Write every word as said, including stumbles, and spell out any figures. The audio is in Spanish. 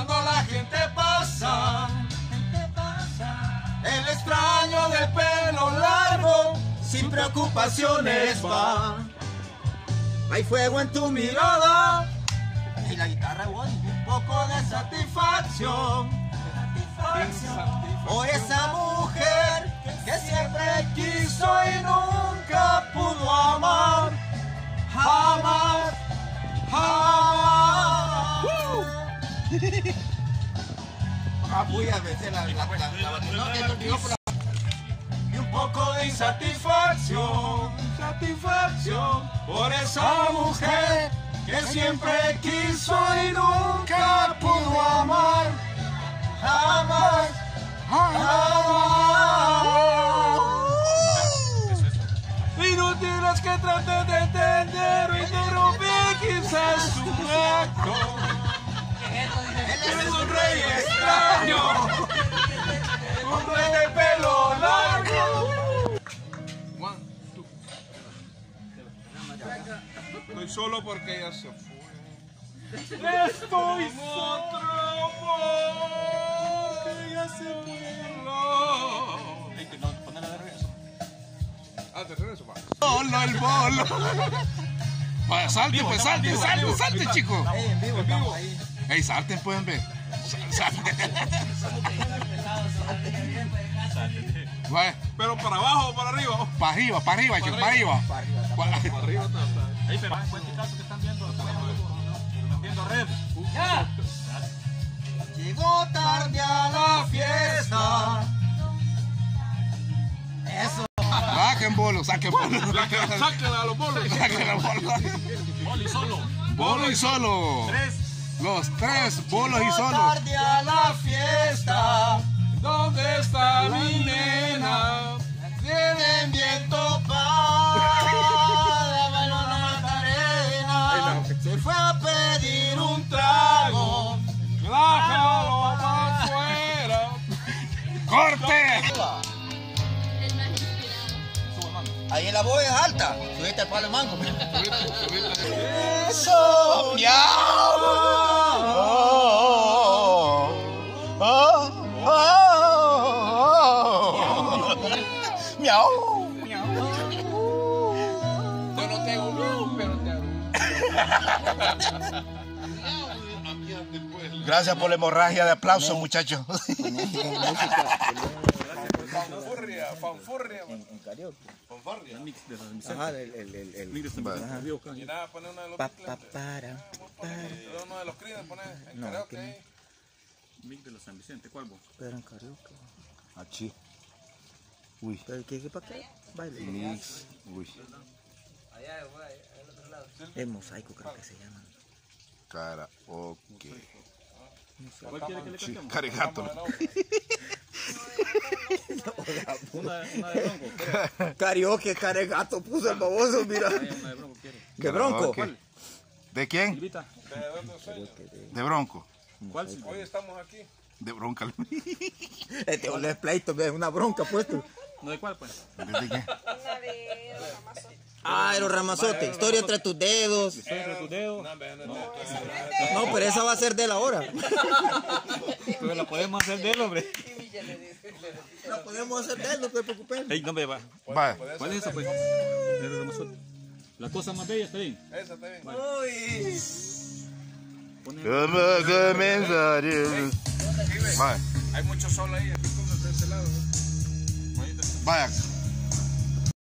cuando la gente pasa, el extraño de pelo largo, sin preocupaciones va. Hay fuego en tu mirada y la guitarra, voy, un poco de satisfacción, satisfacción por esa mujer que siempre quiso y nunca pudo amar, jamás, jamás. Ah, voy a veces la, la, la, la, la, y un poco de insatisfacción, satisfacción por esa mujer que siempre quiso y nunca pudo amar, jamás, jamás. Inútiles que traten de entender o interrumpir quizás su acto. Él es un rey extraño, un rey de pelo largo. One, two. Estoy solo porque ella se fue. Estoy solo porque ella se fue. No, ponela de regreso. Ah, de regreso, va. Solo el bolo. Vaya, salten, pues, salten, salten, salten, chicos. En vivo, en vivo. Ey, salten, pueden ver. Vaya. Pero para abajo o para arriba. Para arriba, para arriba, chicos, para arriba. Para arriba está. Ahí, pero en este caso que están viendo, están viendo red. ¡Ya! Llegó tarde a la fiesta. Eso. Saquen bolos, saquen bolos. Saquen a los bolos. Saquen a los bolos. Bolo y solo. Bolo y solo. Tres. Los tres, bolos y Llegó solos. tarde a la fiesta. ¿Dónde está mi nena? Tienen viento para la Macarena. Se fue a pedir un trago. Bájalo para afuera. ¡Corte! Ahí en la voz es alta. Subiste al palo de mango. Eso, miau. Miau. Yo no tengo miau, pero te hago. Gracias por la hemorragia de aplausos, muchachos. Fanfurria, fanfurria. En, en karaoke. Fanfarria. Ajá, el, el, el, el. Ajá. Y nada, pone uno de los Pa, clientes. pa, para, para. Uno de los clientes, pone en No, karaoke que no. ahí. Mix de los San Vicente, ¿cuál vos? Pero en karaoke. Achí. Uy. ¿Pero qué, qué para qué? Baile. Mix. Uy. El mosaico creo que se llama. Karaoke. ¿Cuál quiere que le Sí, cantemos? caricato. Una, una de Bronco. ¿Quiere? Karaoke, caregato, puso el baboso, mira. Vaya, una de Bronco, ¿quiere? ¿De Bronco? Karaoke. ¿De quién? Grita. ¿De dónde soy? De Bronco. ¿Cuál? Sí? Hoy estamos aquí. De Bronca. Este ole es pleito, es una bronca puesto. ¿No de cuál, pues? ¿De qué? Ah, los ramazotes. Historia entre tus dedos. Estoy entre tus dedos. No, pero esa va a ser de la hora. Pero la podemos hacer de él, hombre. La podemos hacer de él, no te preocupes. Ey, no me va. Vaya. ¿Cuál es esa, pues? El ramazote. La cosa más bella está bien. Esa está bien. Uy. Pone- ¿Cómo comenzaremos? Vaya. Hay mucho sol ahí, aquí como de este lado. Vaya.